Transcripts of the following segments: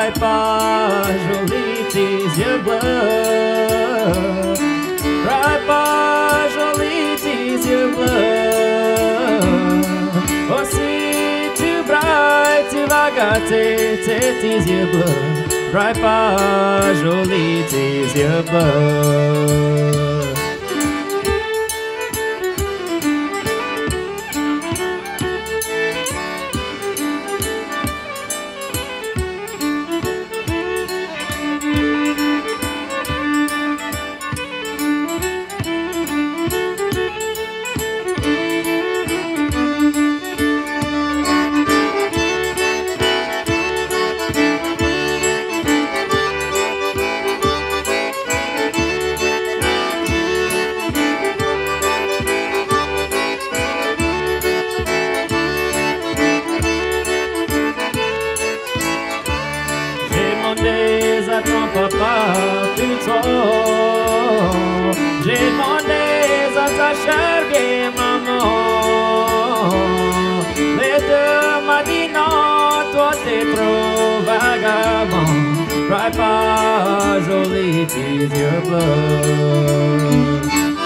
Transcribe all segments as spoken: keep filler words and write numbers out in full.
right pas jolis tes yeux bleus, right pas jolis tes yeux bleus. Aussi tu brailles, tu vas gâter tes, tes yeux bleus, right pas jolis tes yeux bleus. À ton papa plus tôt, j'ai demandé à ta chère vieille maman. Les deux m'a dit non, toi t'es trop vagabond, right pas joli tes yeux bleus.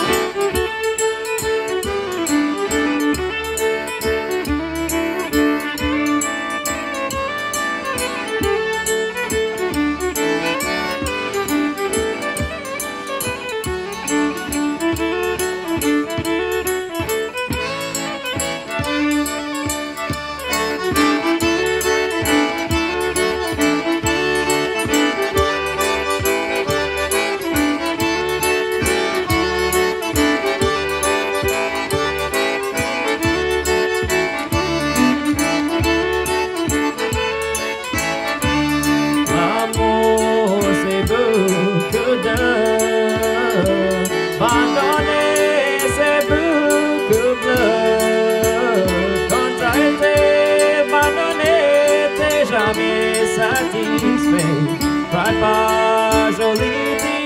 Pardonner, c'est beaucoup bleu. Quand t'as été pardonné, t'es jamais satisfait. Right pas joli.